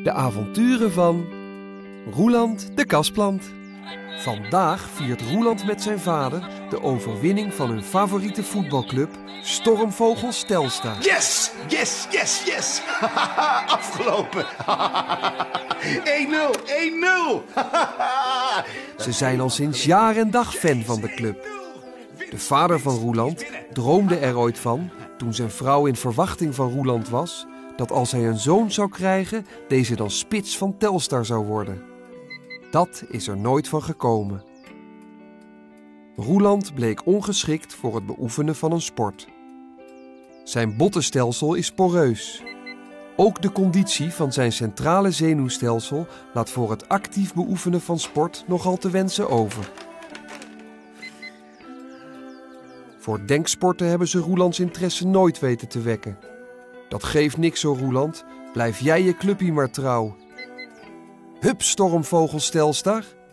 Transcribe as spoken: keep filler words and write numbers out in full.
De avonturen van Roeland de Kasplant. Vandaag viert Roeland met zijn vader de overwinning van hun favoriete voetbalclub Stormvogels Telstar. Yes, yes, yes, yes. Afgelopen. één nul, één nul. Ze zijn al sinds jaar en dag fan van de club. De vader van Roeland droomde er ooit van, toen zijn vrouw in verwachting van Roeland was, dat als hij een zoon zou krijgen, deze dan spits van Telstar zou worden. Dat is er nooit van gekomen. Roeland bleek ongeschikt voor het beoefenen van een sport. Zijn bottenstelsel is poreus. Ook de conditie van zijn centrale zenuwstelsel laat voor het actief beoefenen van sport nogal te wensen over. Voor denksporten hebben ze Roelands interesse nooit weten te wekken. Dat geeft niks zo, Roeland. Blijf jij je clubje maar trouw. Hup, Stormvogels Telstar!